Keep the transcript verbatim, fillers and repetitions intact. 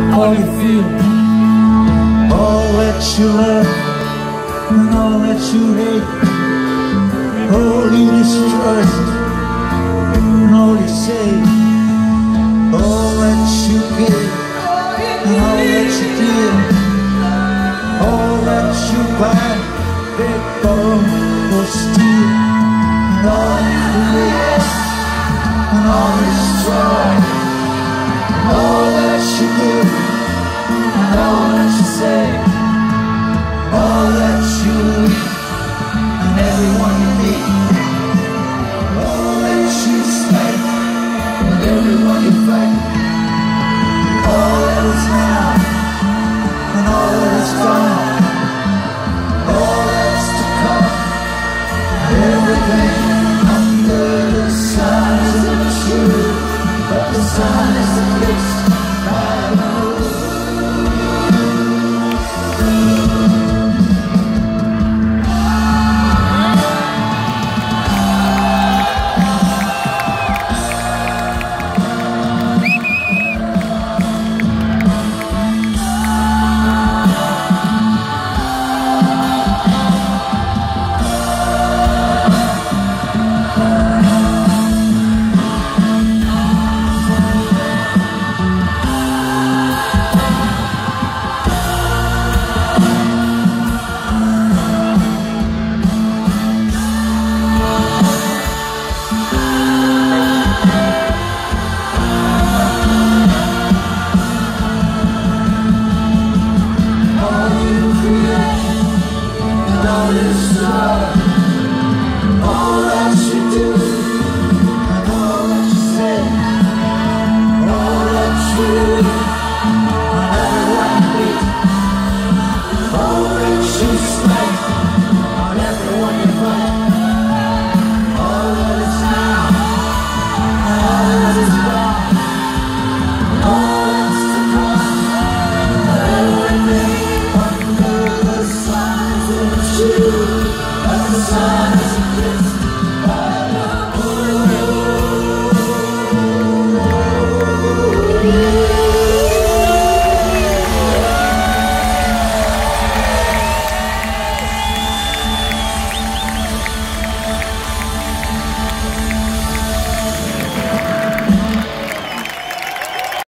all you feel, all that you love and all that you hate, all you distrust and all you say, all that you give and all that you give, all that you buy, beg, borrow or steal, and all you create and all you destroy, all that you do and all that you say, all that